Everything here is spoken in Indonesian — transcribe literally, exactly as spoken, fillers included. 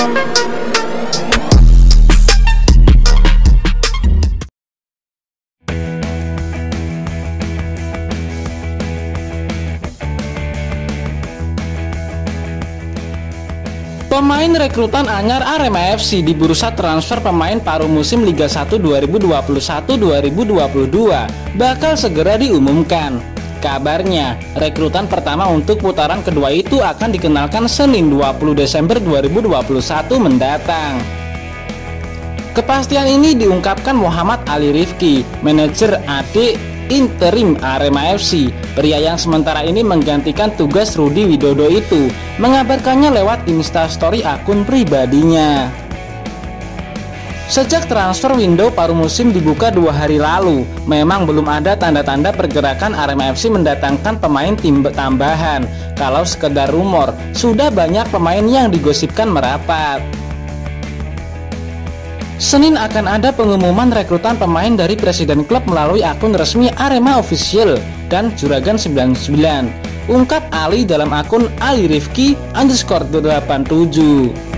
Pemain rekrutan anyar Arema F C di bursa transfer pemain paruh musim Liga satu dua ribu dua puluh satu dua ribu dua puluh dua bakal segera diumumkan. Kabarnya, rekrutan pertama untuk putaran kedua itu akan dikenalkan Senin dua puluh Desember dua ribu dua puluh satu mendatang. Kepastian ini diungkapkan Muhammad Ali Rifki, manajer A D interim Arema F C. Pria yang sementara ini menggantikan tugas Rudi Widodo itu mengabarkannya lewat Instastory akun pribadinya. Sejak transfer window paruh musim dibuka dua hari lalu, memang belum ada tanda-tanda pergerakan Arema F C mendatangkan pemain tim tambahan. Kalau sekedar rumor, sudah banyak pemain yang digosipkan merapat. Senin akan ada pengumuman rekrutan pemain dari presiden klub melalui akun resmi Arema Official dan Juragan sembilan puluh sembilan, ungkap Ali dalam akun Ali Rifki underscore delapan tujuh.